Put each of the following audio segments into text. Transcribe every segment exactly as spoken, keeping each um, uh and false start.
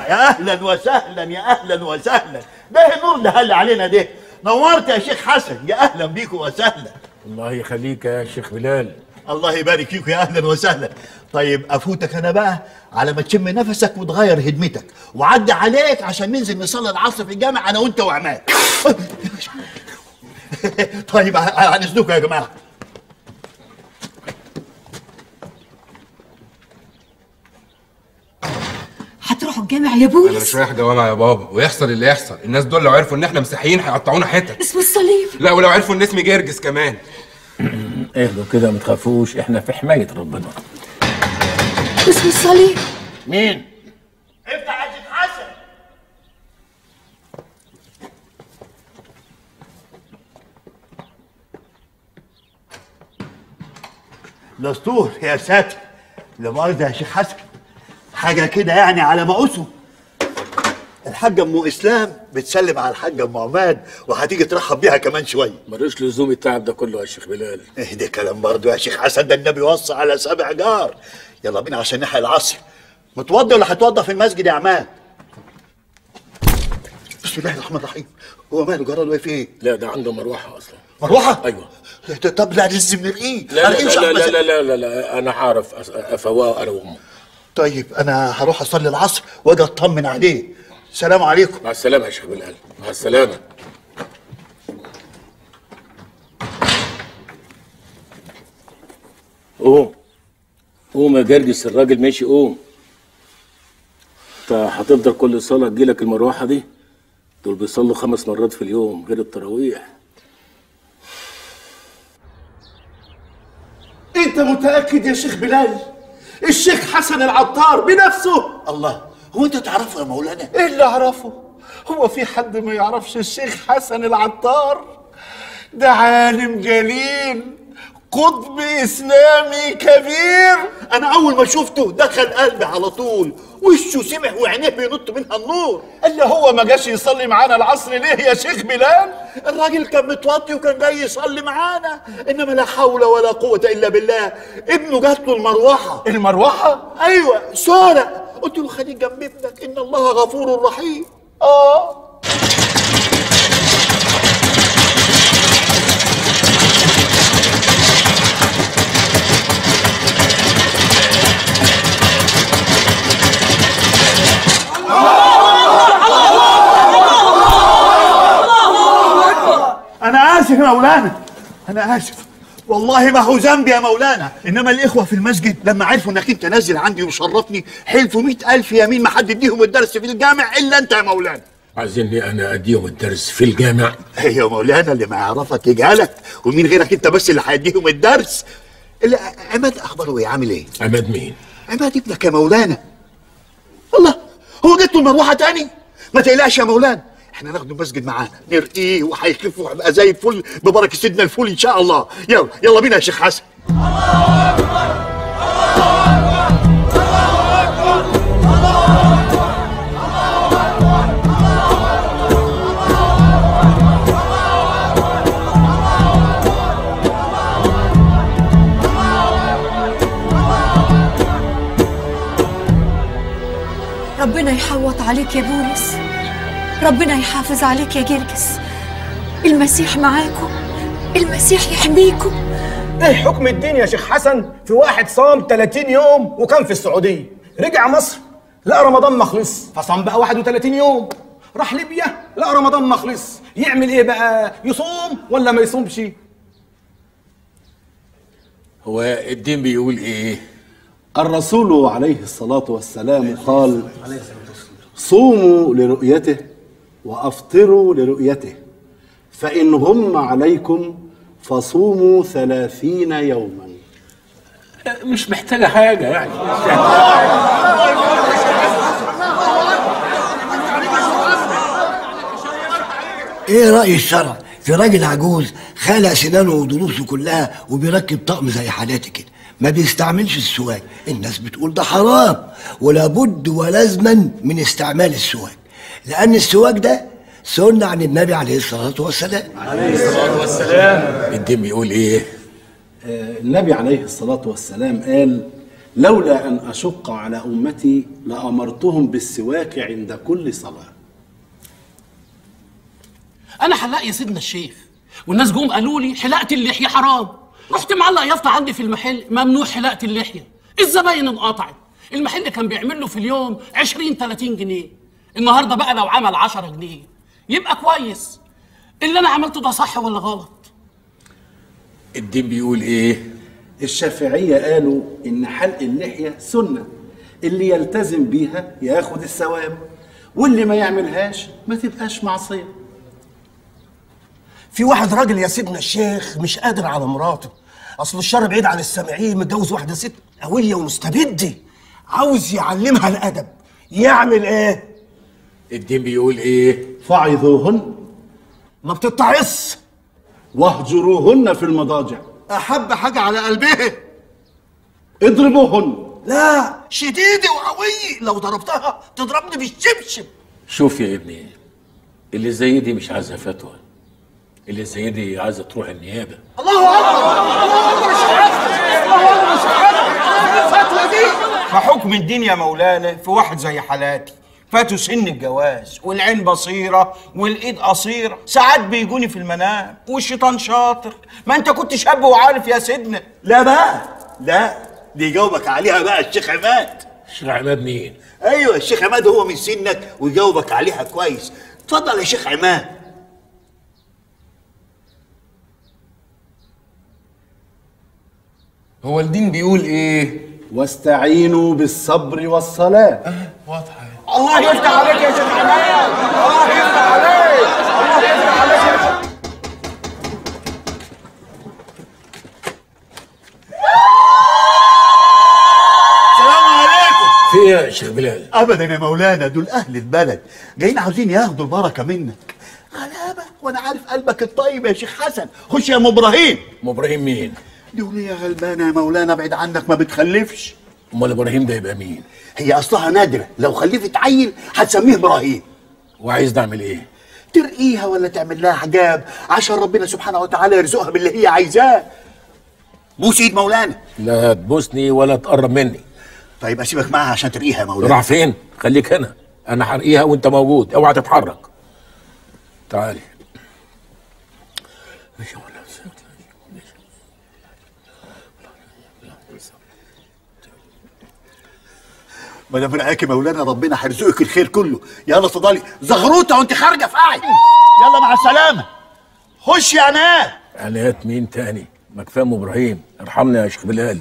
يا اهلا وسهلا يا اهلا وسهلا. ده النور ده هل علينا ده. نورت يا شيخ حسن، يا اهلا بيكم وسهلا. الله يخليك يا شيخ بلال. الله يبارك فيكم، يا اهلا وسهلا. طيب افوتك انا بقى على ما تشم نفسك وتغير هدمتك، وعدي عليك عشان ننزل نصلي العصر في الجامع انا وانت وعماد. طيب عن اذنكم يا جماعه. هتروحوا الجامع يا بولس؟ انا مش رايح جوامع يا بابا، ويحصل اللي يحصل. الناس دول لو عرفوا ان احنا مسيحيين هيقطعونا حتت. اسم الصليب. لا، ولو عرفوا ان اسمي جرجس كمان. اهدوا كده ما تخافوش، احنا في حمايه ربنا. اسم الصليب. مين؟ افتح يا شيخ حسن. دستور يا ساتر. لا مؤاخذة يا شيخ حسن، حاجة كده يعني على مقاسه. الحاجة ام اسلام بتسلم على الحاجة ام عماد، وهتيجي ترحب بيها كمان شوية. ملوش لزوم التعب ده كله يا شيخ بلال. ايه ده كلام برضه يا شيخ حسن؟ ده النبي وصى على سبع جار. يلا بينا عشان نحيي العصر. متوضي ولا هتوضى في المسجد يا عماد؟ بسم الله الرحمن الرحيم. هو ماله جرى له ايه؟ في ايه؟ لا ده عنده مروحه اصلا. مروحه؟ ايوه. طب لا لازم نرقيه. لا لا لا لا, لا لا لا لا انا هعرف افواه انا وامه. طيب انا هروح اصلي العصر واجي اطمن عليه. السلام عليكم. مع السلامه يا شيخ بلال. مع السلامه. قوم قوم يا جرجس، الراجل ماشي. قوم. انت هتفضل كل صلاه تجيلك المروحه دي؟ دول بيصلوا خمس مرات في اليوم غير التراويح. انت متاكد يا شيخ بلال؟ الشيخ حسن العطار بنفسه. الله، هو انت تعرفه يا مولانا؟ ايه اللي اعرفه؟ هو في حد ما يعرفش الشيخ حسن العطار؟ ده عالم جليل، قطب اسلامي كبير. انا اول ما شفته دخل قلبي على طول، وشه سمح وعينيه بينط منها النور. اللي هو ما جاش يصلي معانا العصر ليه يا شيخ بلال؟ الراجل كان متوطي وكان جاي يصلي معانا، انما لا حول ولا قوه الا بالله. ابنه جات له المروحه. المروحه؟ ايوه سارة. قلت له خليك جنب ابنك، ان الله غفور رحيم. اه انا اسف يا مولانا، انا اسف والله، ما هو ذنبي يا مولانا. انما الاخوه في المسجد لما عرفوا انك انت نازل عندي ومشرفني حلفوا مئة الف يمين ما حد يديهم الدرس في الجامع الا انت يا مولانا. عايزيني انا اديهم الدرس في الجامع؟ ايه يا مولانا، اللي ما يعرفك يجهلك، ومين غيرك انت بس اللي هيديهم الدرس. اللي عماد اخباره ايه؟ عامل ايه؟ عماد مين؟ عماد ابنك يا مولانا. الله، هو جت له المروحه تاني؟ ما تقلقش يا مولانا، احنا ناخده المسجد معانا نرقيه وهيخف وهيبقى زي الفل ببركه سيدنا الفل ان شاء الله. يلا يلا بينا يا شيخ حسن. الله اكبر الله اكبر الله اكبر ربنا يحوط عليك يا بولس، ربنا يحافظ عليك يا جرجس. المسيح معاكم، المسيح يحميكم. ايه حكم الدين يا شيخ حسن في واحد صام ثلاثين يوم وكان في السعوديه، رجع مصر لقى رمضان ما خلص فصام بقى واحد وثلاثين يوم، راح ليبيا لقى رمضان ما خلص، يعمل ايه بقى؟ يصوم ولا ما يصومش؟ هو الدين بيقول ايه؟ الرسول عليه الصلاة والسلام قال: صوموا لرؤيته وأفطروا لرؤيته، فإن غم عليكم فصوموا ثلاثين يوما. مش محتاجة حاجة يعني. ايه رأي الشرع في راجل عجوز خلع سنانه وضروسه كلها وبيركب طقم زي حالاتي كده، ما بيستعملش السواك؟ الناس بتقول ده حرام، ولا بد ولازما من استعمال السواك، لأن السواك ده سنة عن النبي عليه الصلاة والسلام. عليه الصلاة والسلام. الدين بيقول ايه؟ آه النبي عليه الصلاة والسلام قال: لولا أن أشق على أمتي لأمرتهم بالسواك عند كل صلاة. انا حلاق يا سيدنا الشيخ، والناس جم قالوا لي حلاقه اللحيه حرام. رحت معلق يافطه عندي في المحل ممنوع حلاقه اللحيه. الزباين انقطعت، المحل كان بيعمل له في اليوم عشرين تلاتين جنيه، النهارده بقى لو عمل عشرة جنيه يبقى كويس. اللي انا عملته ده صح ولا غلط؟ الدين بيقول ايه؟ الشافعية قالوا إن حلق اللحية سنة، اللي يلتزم بيها ياخد الثواب، واللي ما يعملهاش ما تبقاش معصية. في واحد راجل يا سيدنا الشيخ مش قادر على مراته، اصل الشر بعيد عن السامعين، متجوز واحده ست قويه ومستبده، عاوز يعلمها الادب، يعمل ايه؟ الدين بيقول ايه؟ فعظوهن، ما بتتعص، واهجروهن في المضاجع، احب حاجه على قلبها. اضربوهن. لا شديده وقويه، لو ضربتها تضربني بالشبشب. شوف يا ابني، اللي زي دي مش عايزه فتوى، اللي زي دي عايزه تروح النيابه. الله اكبر، الله اكبر، مش عارف، الله اكبر، مش عارف الفتوى دي. فحكم الدين يا مولانا في واحد زي حالاتي فاتوا سن الجواز والعين بصيره والايد قصيره، ساعات بيجوني في المنام والشيطان شاطر. ما انت كنت شاب وعارف يا سيدنا. لا بقى، لا دي يجاوبك عليها بقى الشيخ عماد. الشيخ عماد مين؟ ايوه الشيخ عماد هو من سنك ويجاوبك عليها كويس. اتفضل يا شيخ عماد. هو الدين بيقول ايه؟ واستعينوا بالصبر والصلاة. اه واضحة. الله يفتح عليك يا شيخ عماد، الله يفتح عليك، الله يفتح عليك يا شيخ. السلام عليكم. في ايه يا شيخ بلال؟ ابدا يا مولانا، دول اهل البلد جايين عاوزين ياخدوا البركه منك. غلابه وانا عارف قلبك الطيب يا شيخ حسن. خش يا ام ابراهيم. ام ابراهيم مين؟ دول يا غلبانه يا مولانا، بعيد عنك ما بتخلفش. امال ابراهيم ده يبقى مين؟ هي اصلها نادره، لو خلفت عيل هتسميه ابراهيم. وعايز نعمل ايه؟ ترقيها ولا تعمل لها حجاب عشان ربنا سبحانه وتعالى يرزقها باللي هي عايزاه. بوس ايد مولانا. لا تبوسني ولا تقرب مني. طيب اسيبك معاها عشان ترقيها يا مولانا. راح فين؟ خليك هنا، انا هرقيها وانت موجود، اوعى تتحرك. تعالي. ما دام رقاك يا مولانا ربنا هيرزقك الخير كله. يلا اتفضلي زغروطه وانت خارجه في قاعد. يلا مع السلامه. خش يا عناد. عناد مين تاني؟ ما كفايه ام ابراهيم، ارحمني يا شيخ بلال.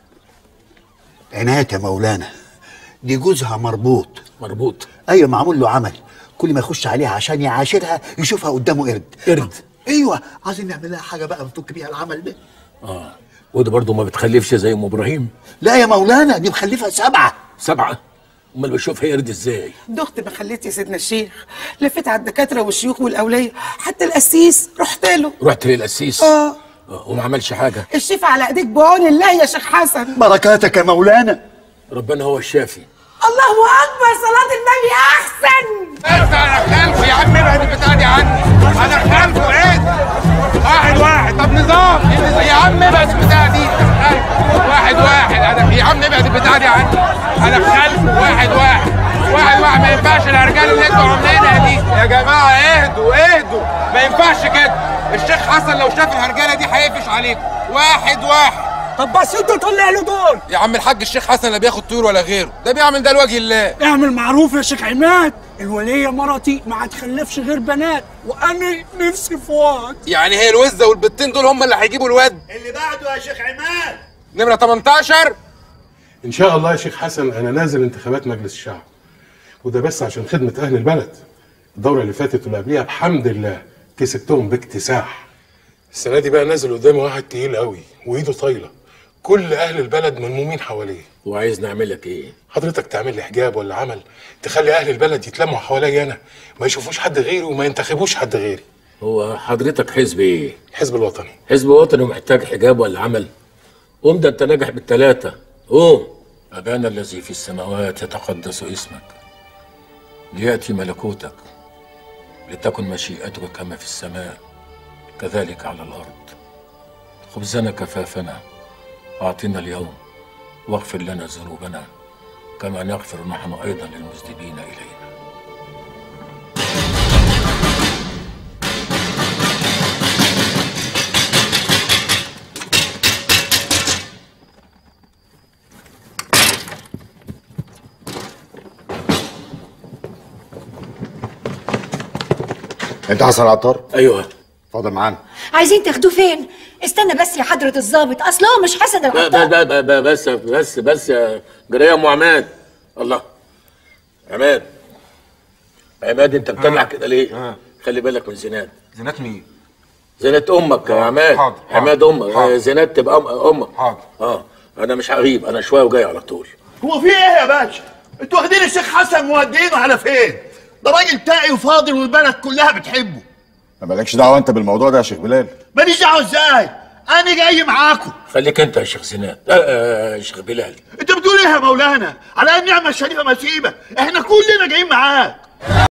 عناد يا مولانا دي جوزها مربوط. مربوط؟ ايوه معمول له عمل، كل ما يخش عليها عشان يعاشرها يشوفها قدامه قرد. قرد؟ ايوه عايزين نعمل لها حاجه بقى نفك بيها العمل ده. اه وده برضه ما بتخلفش زي ام ابراهيم؟ لا يا مولانا دي مخلفه سبعه. سبعه؟ امال بشوفها قرد ازاي؟ دخت ما خليت يا سيدنا الشيخ، لفيت على الدكاتره والشيوخ والاوليه، حتى القسيس رحت له. رحت للقسيس؟ اه وما عملش حاجه؟ الشفا على ايديك بعون الله يا شيخ حسن. بركاتك يا مولانا. ربنا هو الشافي. الله اكبر، صلاه النبي احسن. انت انا خلفه يا عم، ابعد البتاع دي عني. انا خلفه ايه؟ واحد واحد. طب نظام يا عم، ابعد البتاع دي. واحد واحد. انا يا عم ابعد البتاع دي عني. انا خلفه واحد واحد. واحد واحد ما ينفعش الارجال اللي انتوا عاملينها دي يا جماعه. اهدوا اهدوا، ما ينفعش كده. الشيخ حسن لو شاف الهرجله دي هيقفش عليكم. واحد واحد. طب بس انتوا طلع له دول. يا عم الحاج الشيخ حسن لا بياخد طيور ولا غيره، ده بيعمل ده لوجه الله. اعمل معروف يا شيخ عماد، الوليه مرتي ما هتخلفش غير بنات، وانا نفسي في واد. يعني هي الوزه والبتين دول هم اللي هيجيبوا الواد؟ اللي بعده يا شيخ عماد. نمره تمنتاشر. ان شاء الله يا شيخ حسن انا نازل انتخابات مجلس الشعب، وده بس عشان خدمه اهل البلد. الدوره اللي فاتت واللي قبليها بحمد الله كسبتهم باكتساح. السنه دي بقى نازل قدامي واحد تقيل قوي وايده طايله، كل اهل البلد ملمومين حواليه. وعايز نعمل لك ايه؟ حضرتك تعمل لي حجاب ولا عمل تخلي اهل البلد يتلموا حواليا انا، ما يشوفوش حد غيري وما ينتخبوش حد غيري. هو حضرتك حزب ايه؟ الحزب الوطني. حزب وطني ومحتاج حجاب ولا عمل؟ قوم، ده انت ناجح بالثلاثه. قوم. ابانا الذي في السماوات يتقدس اسمك، لياتي ملكوتك، لتكن مشيئتك كما في السماء كذلك على الارض. خبزنا كفافنا اعطنا اليوم، واغفر لنا ذنوبنا كما نغفر نحن أيضا للمذنبين إلينا. انت حسن العطار؟ ايوه. اتفضل معانا. عايزين تاخدوه فين؟ استنى بس يا حضرة الضابط، اصل هو مش حسن العطار. بس بس بس يا جريه ام عماد. الله. عماد عماد انت بتلعب كده ليه؟ آه. خلي بالك من زينات. زينات مين؟ زينات امك يا عماد. حاضر. عماد امك. زينات تبقى أم... امك. حاضر. اه انا مش هغيب، انا شويه وجاي على طول. هو في ايه يا باشا؟ انتوا واخدين الشيخ حسن مودينه على فين؟ ده راجل تاقي وفاضل والبلد كلها بتحبه. ما مالكش دعوه انت بالموضوع ده يا شيخ بلال. ماليش دعوه ازاي؟ انا جاي معاكم. خليك انت يا شيخ زينات. آه يا شيخ بلال. انت بتقول ايه يا مولانا؟ على النعمه الشريفه ما سيبك، احنا كلنا جايين معاك.